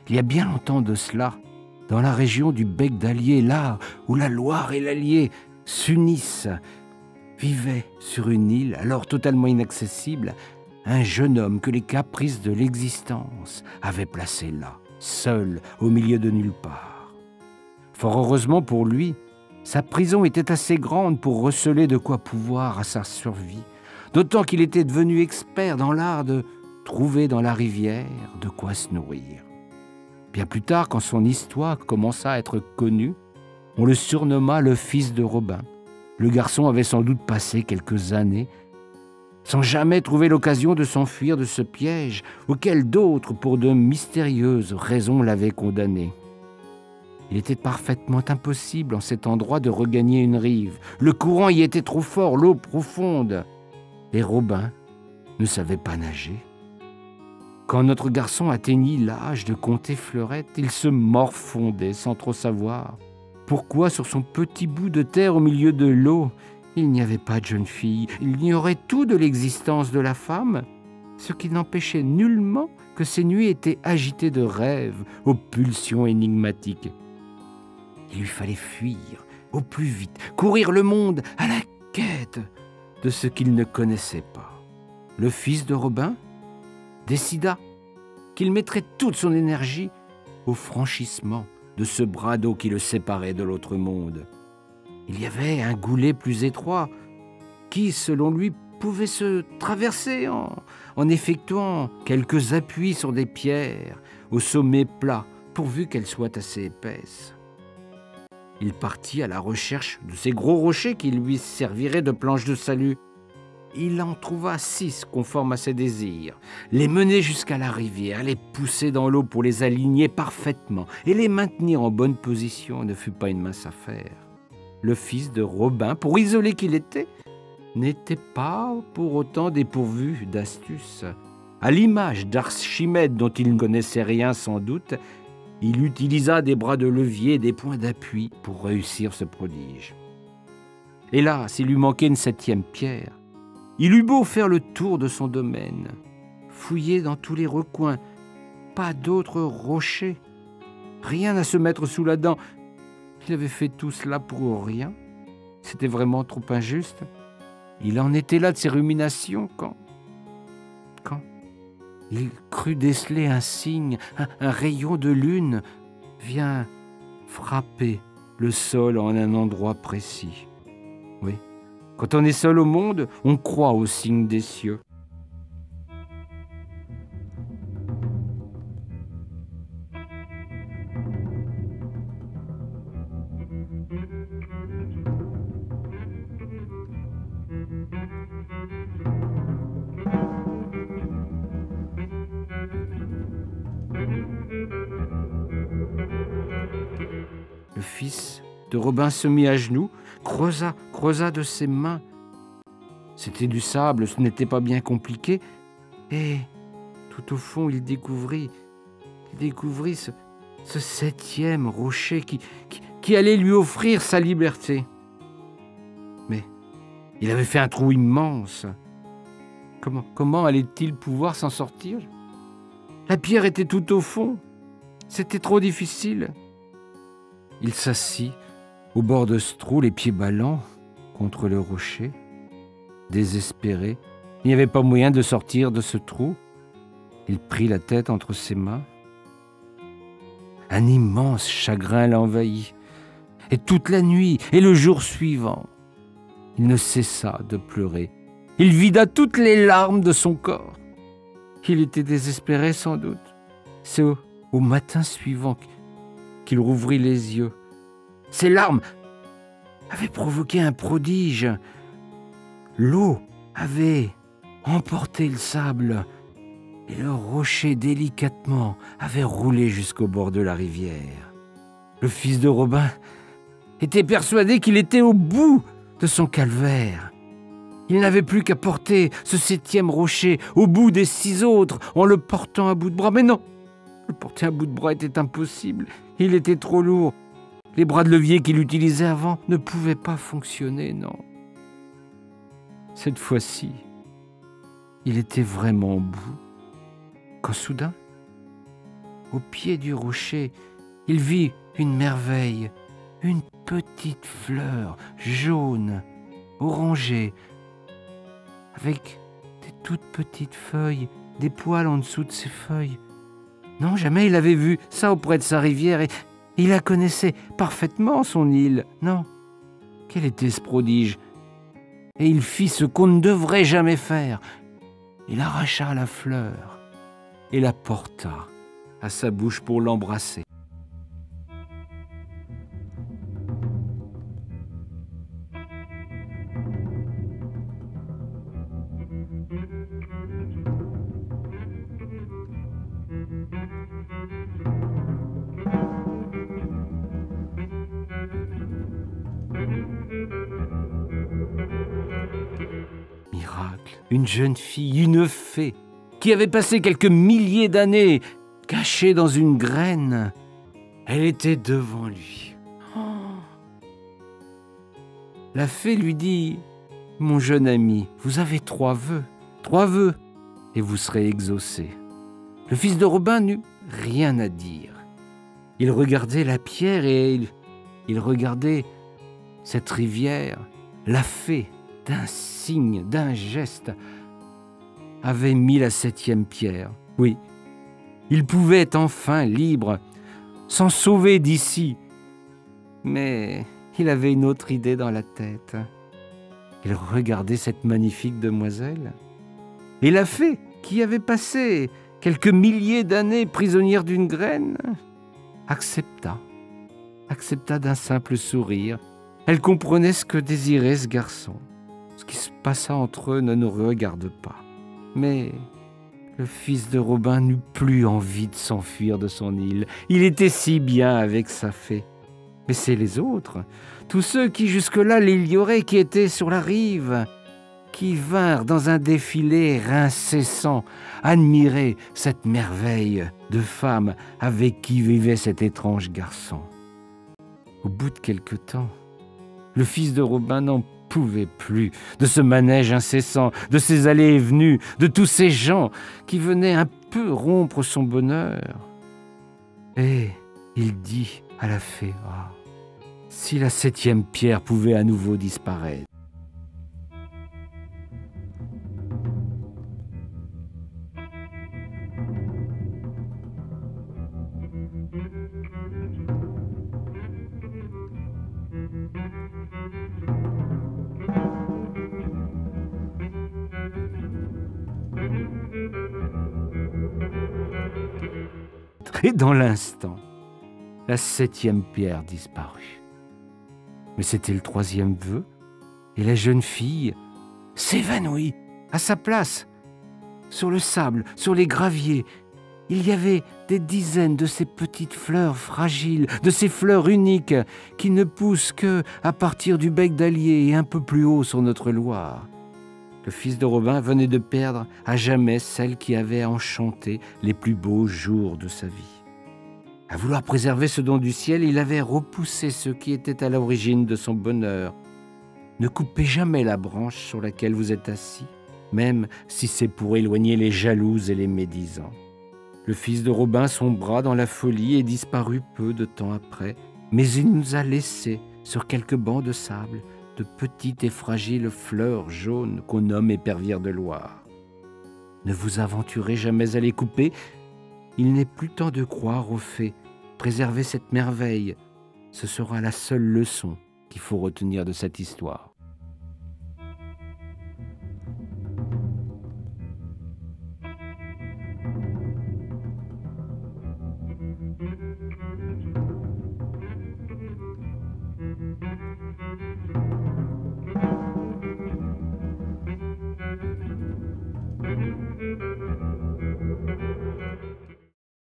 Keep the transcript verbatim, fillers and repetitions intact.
Il y a bien longtemps de cela, dans la région du Bec d'Allier, là où la Loire et l'Allier s'unissent, vivait sur une île alors totalement inaccessible un jeune homme que les caprices de l'existence avaient placé là, seul au milieu de nulle part. Fort heureusement pour lui, sa prison était assez grande pour receler de quoi pouvoir à sa survie, d'autant qu'il était devenu expert dans l'art de trouver dans la rivière de quoi se nourrir. Bien plus tard, quand son histoire commença à être connue, on le surnomma le fils de Robin. Le garçon avait sans doute passé quelques années sans jamais trouver l'occasion de s'enfuir de ce piège auquel d'autres, pour de mystérieuses raisons, l'avaient condamné. Il était parfaitement impossible en cet endroit de regagner une rive. Le courant y était trop fort, l'eau profonde. Et Robin ne savait pas nager. Quand notre garçon atteignit l'âge de compter fleurettes, il se morfondait sans trop savoir pourquoi sur son petit bout de terre au milieu de l'eau, il n'y avait pas de jeune fille. Il ignorait tout de l'existence de la femme, ce qui n'empêchait nullement que ses nuits étaient agitées de rêves aux pulsions énigmatiques. Il lui fallait fuir au plus vite, courir le monde à la quête de ce qu'il ne connaissait pas. Le fils de Robin décida qu'il mettrait toute son énergie au franchissement de ce bras d'eau qui le séparait de l'autre monde. Il y avait un goulet plus étroit qui, selon lui, pouvait se traverser en, en effectuant quelques appuis sur des pierres au sommet plat, pourvu qu'elles soient assez épaisses. Il partit à la recherche de ces gros rochers qui lui serviraient de planche de salut. Il en trouva six conformes à ses désirs, les mener jusqu'à la rivière, les pousser dans l'eau pour les aligner parfaitement et les maintenir en bonne position ne fut pas une mince affaire. Le fils de Robin, pour isolé qu'il était, n'était pas pour autant dépourvu d'astuce. À l'image d'Archimède, dont il ne connaissait rien sans doute, il utilisa des bras de levier et des points d'appui pour réussir ce prodige. Hélas, il lui manquait une septième pierre. Il eut beau faire le tour de son domaine, fouiller dans tous les recoins, pas d'autres rochers, rien à se mettre sous la dent. Il avait fait tout cela pour rien. C'était vraiment trop injuste. Il en était là de ses ruminations quand... quand il crut déceler un signe, un, un rayon de lune vient frapper le sol en un endroit précis. Oui, quand on est seul au monde, on croit aux signes des cieux. Le fils de Robin se mit à genoux, creusa, creusa de ses mains. C'était du sable, ce n'était pas bien compliqué. Et tout au fond, il découvrit, il découvrit ce, ce septième rocher qui, qui, qui allait lui offrir sa liberté. Mais il avait fait un trou immense. Comment, comment allait-il pouvoir s'en sortir? La pierre était tout au fond. C'était trop difficile. Il s'assit au bord de ce trou, les pieds ballants contre le rocher. Désespéré, il n'y avait pas moyen de sortir de ce trou. Il prit la tête entre ses mains. Un immense chagrin l'envahit. Et toute la nuit et le jour suivant, il ne cessa de pleurer. Il vida toutes les larmes de son corps. Il était désespéré sans doute. C'est au, au matin suivant qu'il rouvrit les yeux. Ses larmes avaient provoqué un prodige. L'eau avait emporté le sable et le rocher délicatement avait roulé jusqu'au bord de la rivière. Le fils de Robin était persuadé qu'il était au bout de son calvaire. Il n'avait plus qu'à porter ce septième rocher au bout des six autres en le portant à bout de bras. Mais non, le porter à bout de bras était impossible. Il était trop lourd. Les bras de levier qu'il utilisait avant ne pouvaient pas fonctionner, non. Cette fois-ci, il était vraiment au bout. Quand soudain, au pied du rocher, il vit une merveille, une petite fleur jaune, orangée, avec des toutes petites feuilles, des poils en dessous de ses feuilles. Non, jamais il avait vu ça auprès de sa rivière, et il la connaissait parfaitement, son île. Non, quel était ce prodige? Et il fit ce qu'on ne devrait jamais faire. Il arracha la fleur et la porta à sa bouche pour l'embrasser. Miracle, une jeune fille, une fée, qui avait passé quelques milliers d'années cachée dans une graine, elle était devant lui. Oh. La fée lui dit: « Mon jeune ami, vous avez trois vœux, trois vœux, et vous serez exaucé. » Le fils de Robin n'eut rien à dire. Il regardait la pierre et il, il regardait cette rivière. La fée, d'un signe, d'un geste, avait mis la septième pierre. Oui, il pouvait être enfin libre, s'en sauver d'ici. Mais il avait une autre idée dans la tête. Il regardait cette magnifique demoiselle. Et la fée, qui avait passé quelques milliers d'années prisonnière d'une graine, accepta, accepta d'un simple sourire. Elle comprenait ce que désirait ce garçon. Ce qui se passa entre eux ne nous regarde pas. Mais le fils de Robin n'eut plus envie de s'enfuir de son île. Il était si bien avec sa fée. Mais c'est les autres, tous ceux qui jusque-là l'ignoraient, qui étaient sur la rive, qui vinrent dans un défilé incessant admirer cette merveille de femme avec qui vivait cet étrange garçon. Au bout de quelque temps, le fils de Robin n'en pouvait plus de ce manège incessant, de ces allées et venues, de tous ces gens qui venaient un peu rompre son bonheur. Et il dit à la fée: « Ah, si la septième pierre pouvait à nouveau disparaître. » Et dans l'instant, la septième pierre disparut. Mais c'était le troisième vœu, et la jeune fille s'évanouit à sa place. Sur le sable, sur les graviers, il y avait des dizaines de ces petites fleurs fragiles, de ces fleurs uniques qui ne poussent que à partir du bec d'Allier et un peu plus haut sur notre Loire. Le fils de Robin venait de perdre à jamais celle qui avait enchanté les plus beaux jours de sa vie. À vouloir préserver ce don du ciel, il avait repoussé ce qui était à l'origine de son bonheur. Ne coupez jamais la branche sur laquelle vous êtes assis, même si c'est pour éloigner les jaloux et les médisants. Le fils de Robin sombra dans la folie et disparut peu de temps après, mais il nous a laissé sur quelques bancs de sable de petites et fragiles fleurs jaunes qu'on nomme épervières de Loire. Ne vous aventurez jamais à les couper, il n'est plus temps de croire aux fées. Préservez cette merveille, ce sera la seule leçon qu'il faut retenir de cette histoire.